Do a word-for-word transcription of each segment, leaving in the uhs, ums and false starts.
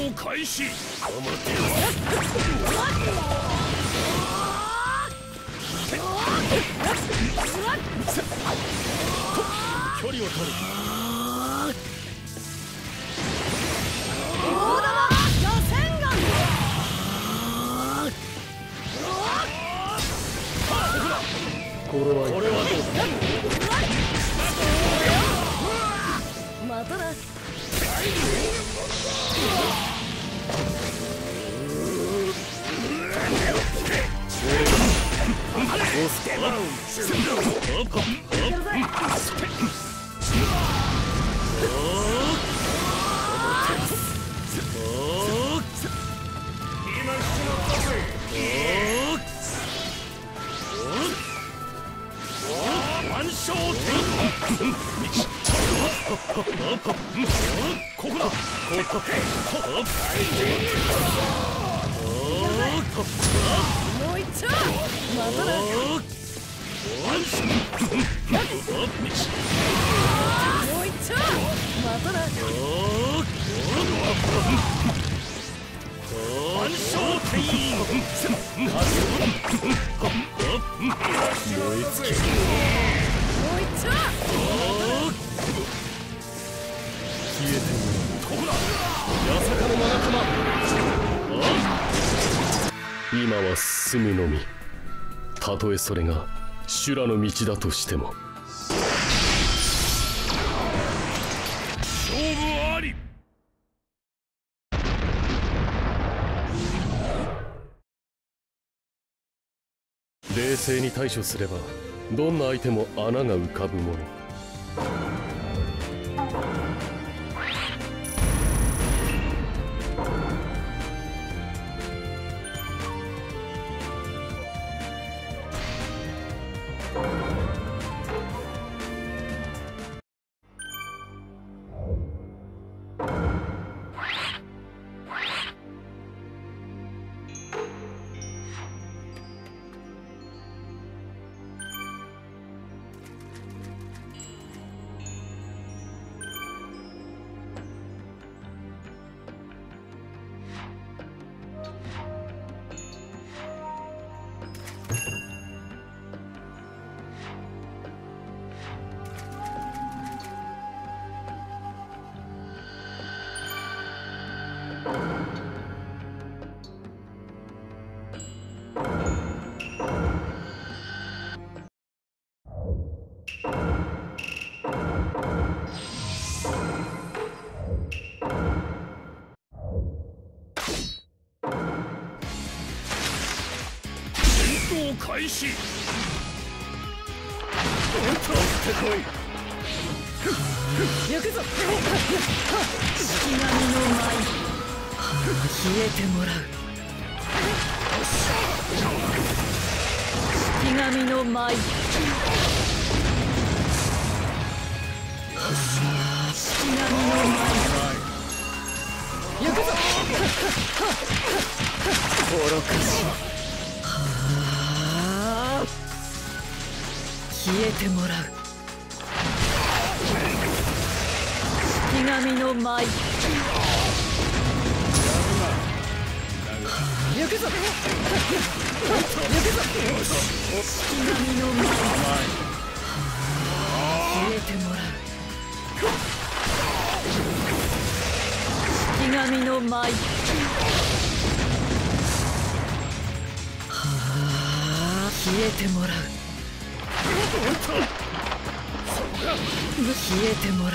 闘開始。待てよ。距離を取る。 これはこれはどうだ。 まただ。もう一丁。まただ。もう一丁。まただ。 万象天印。 燃え尽き。 もう一丁。 消えてここだ。 八坂の眼玉。今は進むのみ。たとえそれが修羅の道だとしても。 勝負あり。 冷静に対処すればどんな相手も穴が浮かぶもの。 開始。 行くぞ。式神の舞。消えてもらう。式神の舞。式神の舞。行くぞ。愚かしい。消えてもらう。式神の舞。行くぞ。行くぞ。式神の舞。消えてもらう。式神の舞。消えてもらう。消えてもらう。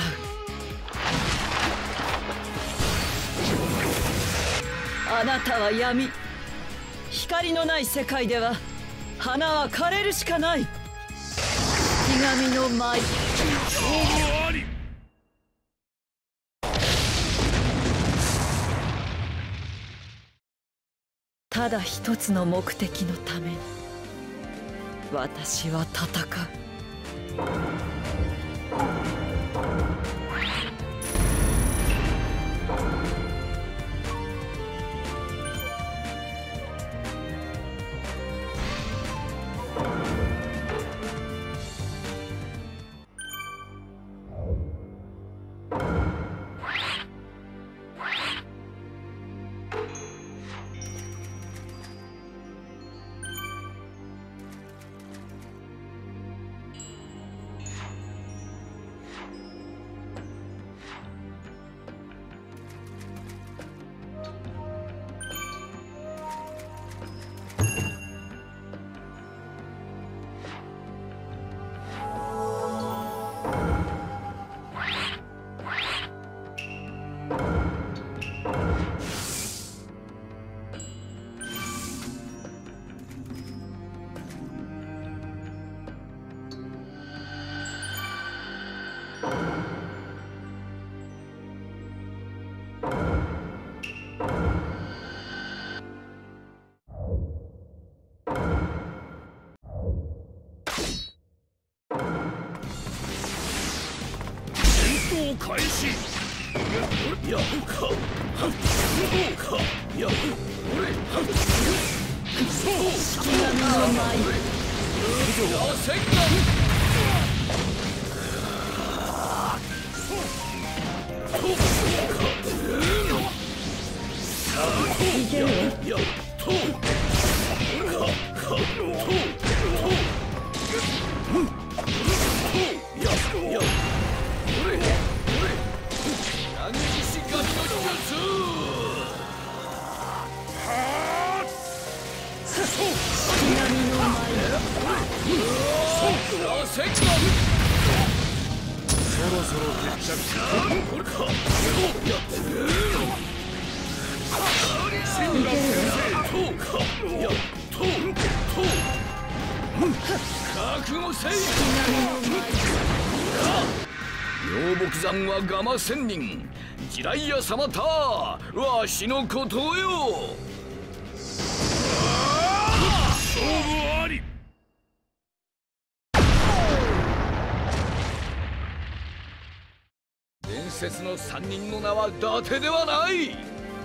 あなたは闇。光のない世界では花は枯れるしかない。式神の舞。 勝負あり。 ただ一つの目的のために私は戦う。 闘開始。 やかはっかや俺はっ式神の舞螺旋がいけるやとかかとやや俺俺暗撃神の術式神の舞螺旋がそろそろ決着これかや神羅先生とかやとと覚悟せい妙木山はガマ仙人地雷屋様たわしのことよ。 勝負あり。 伝説の三人の名は伊達ではない。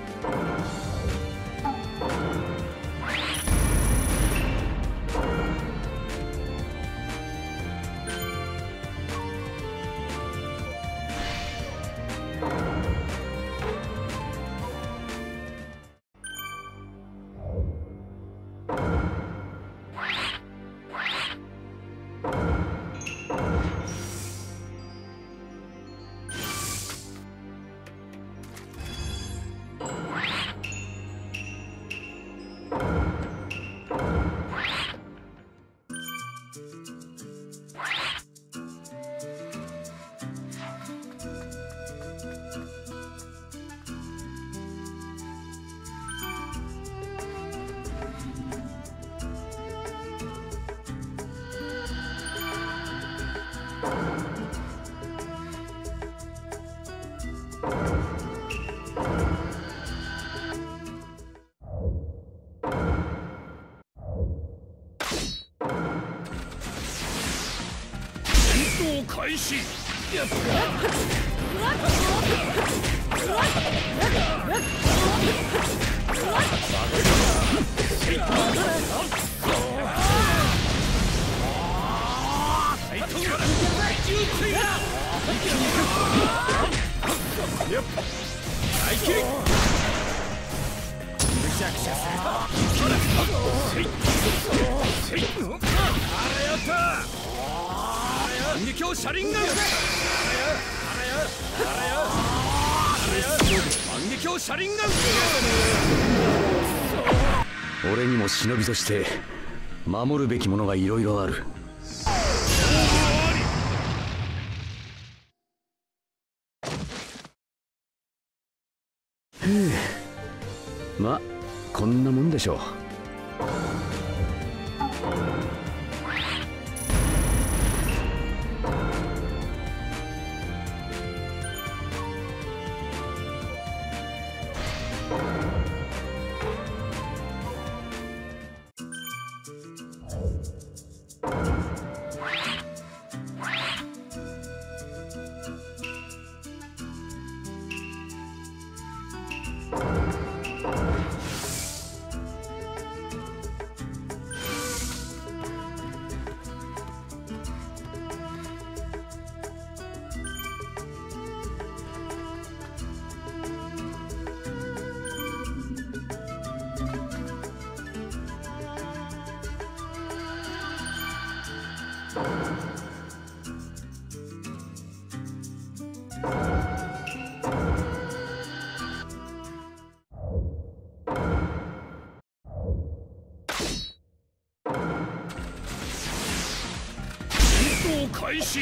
戦闘開始。やっ反撃を車輪が反撃を車輪が俺にも忍びとして守るべきものがいろいろある。ふう、ま、こんなもんでしょう。 開始。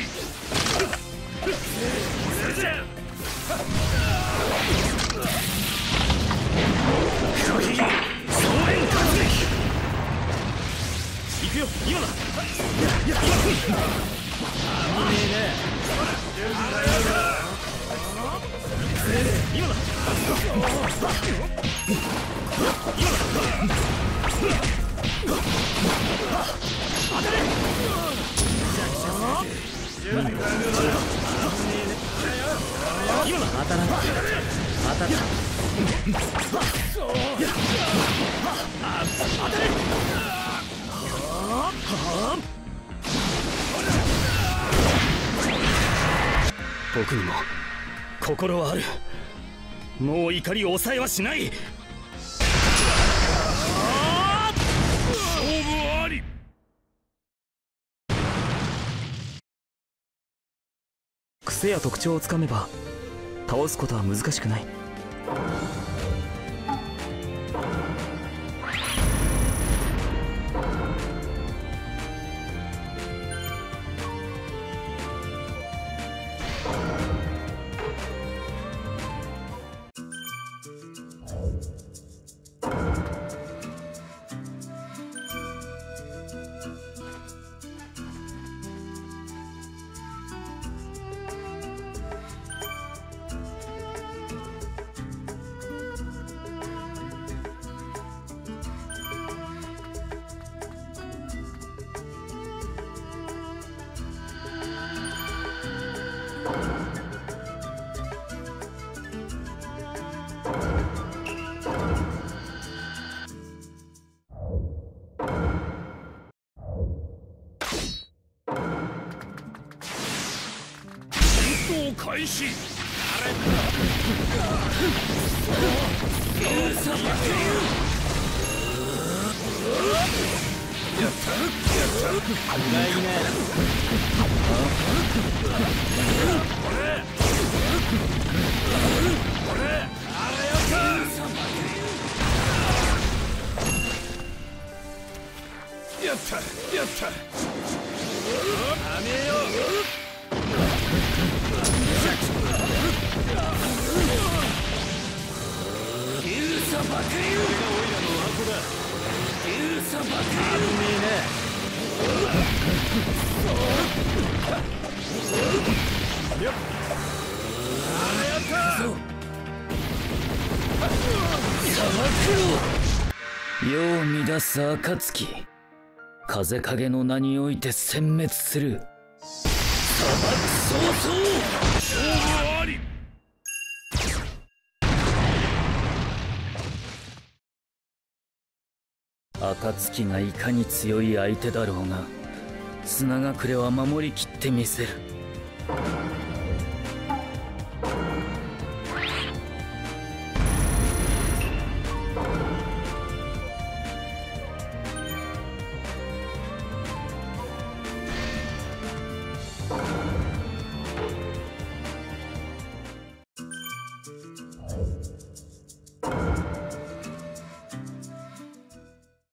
行くよ、今だ。今だ。当たれ。 僕にも心はある。もう怒りを抑えはしない。勝負あり。 癖や特徴をつかめば倒すことは難しくない。 開始。やったやった。やめよう。 世を乱す暁、風影の名において殲滅する。砂漠早々 勝負あり。 暁がいかに強い相手だろうが、砂隠れは守りきってみせる。